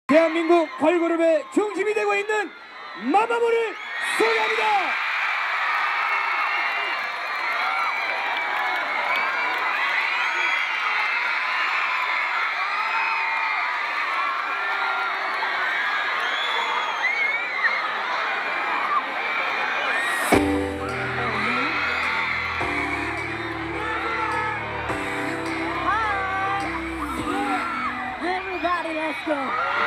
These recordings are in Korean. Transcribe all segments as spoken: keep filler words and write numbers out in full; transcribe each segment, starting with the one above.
대한민국 걸그룹의 중심이 되고 있는 마마무를 소개합니다. Everybody, let's go.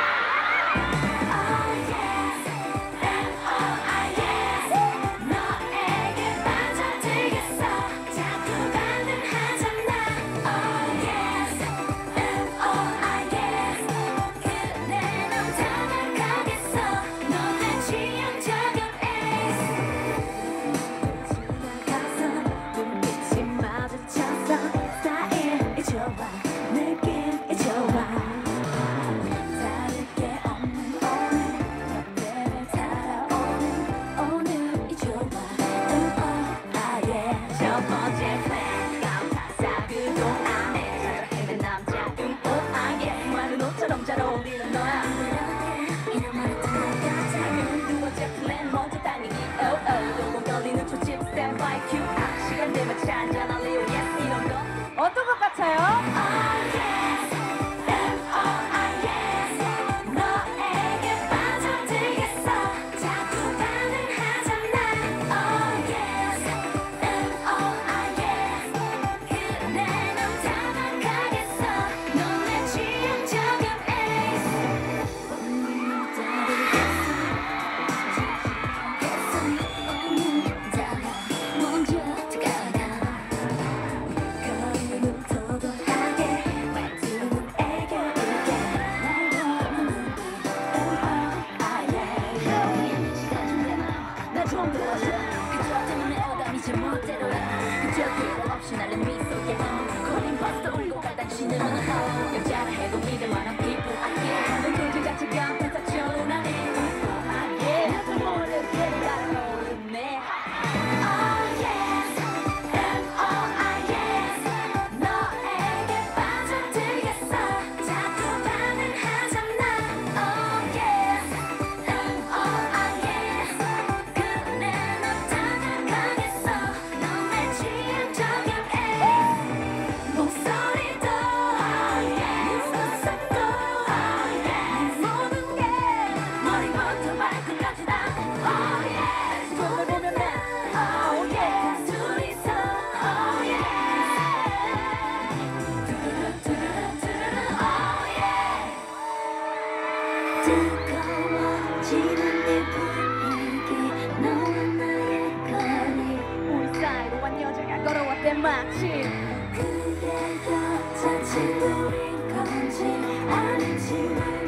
잘 어울리는 너야. 먼저 당기기 oh oh 떨리는 초침 stand by cue 시간 되면 찬잔 알리오 yes 이런 거 어떤 것 같아요? Oh yes M O I yes 너에게 빠져들겠어 자꾸 반응하잖아 Oh yes M O I yes 그래 넌 다가가겠어 넌 내 취향 저격 나를 미소에 걸린 버스 울고 갈단 쉬는 여자라 해도 믿을 만한 people I get 넌 존재 자체가 펜타치오는 아니 I get 나도 모르게 나를 모르네 Oh yes M O I yes 너에게 빠져들겠어 자꾸 반응하잖아 Oh yes M O I yes 그래 넌 다가가겠어 넌 내 취향 저격 목소리도 oh yes 웃음도 oh yes 모든 게 머리부터 발끝까지 다 oh yes 손을 보면 난 oh yes 둘이서 oh yes 두루루 두루루 두루루 oh yes 뜨거워지는 내 분위기 너와 나의 거리 우리 사이로 한 여자가 걸어왔대 마치 그게 여자 친구인 건지 아닌지